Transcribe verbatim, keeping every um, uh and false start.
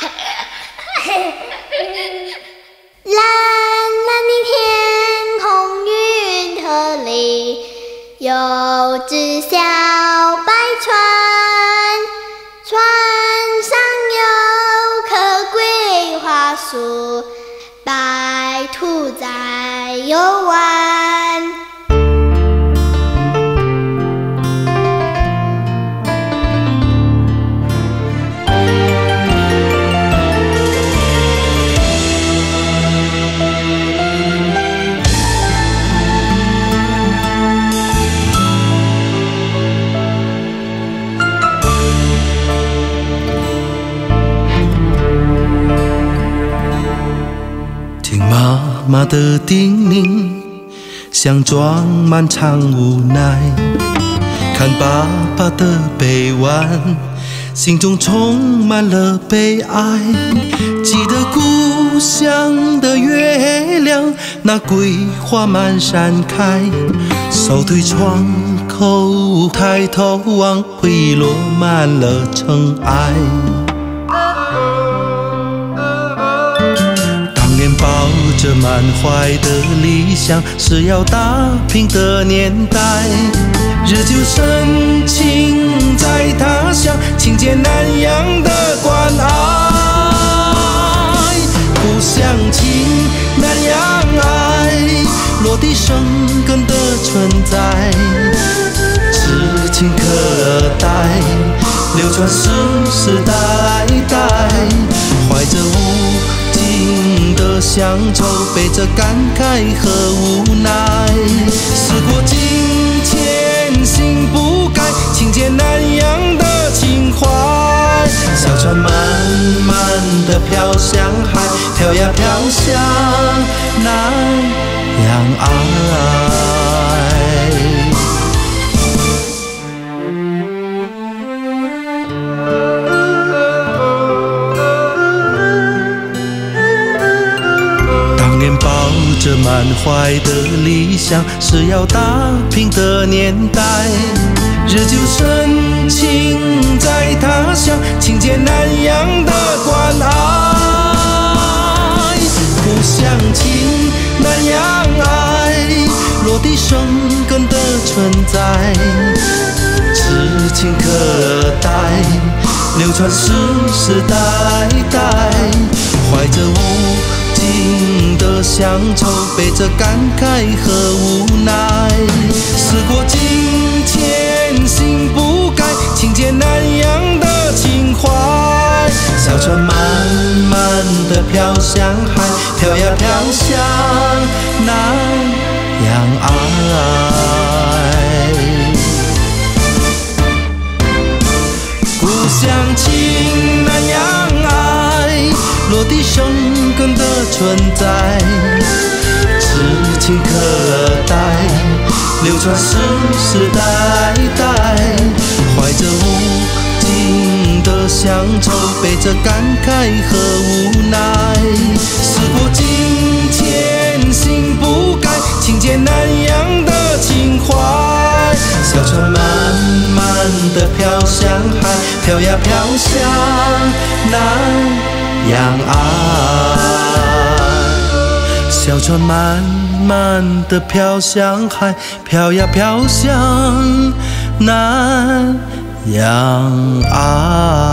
蓝蓝的天空，云河里有只小白船，船上有棵桂花树，白兔在游玩。 妈妈的叮咛，像装满场无奈。看爸爸的背弯，心中充满了悲哀。记得故乡的月亮，那桂花满山开。手推窗口，抬头望，回忆落满了尘埃。抱着满怀的理想，是要打拼的年代。日久生情在他乡，亲见南洋的关爱。故乡情，南洋爱，落地生根的存在。至今可待，流传世世代代，怀着无的乡愁，背着感慨和无奈。时过境迁，心不改，亲见南洋的情怀。小船慢慢地飘向海，飘呀飘向南洋爱。抱着满怀的理想，是要打拼的年代。日久生情在他乡，亲见南洋的关爱。故乡情，南洋爱，落地生根的存在。至今可待，流传世世代代，怀着无的乡愁，背着感慨和无奈。时过境迁，心不改，亲见南洋的情怀。小船慢慢地飘向海，飘呀飘向南洋爱。故乡情，南洋爱，落地生根的存在。至今可待，流传世世代代，怀着无尽的乡愁，背着感慨和无奈。时过境迁，心不改，亲见南洋的情怀。小船慢慢地飘向海，飘呀飘向南洋爱。小船慢慢地飘向海，飘呀飘向南洋爱。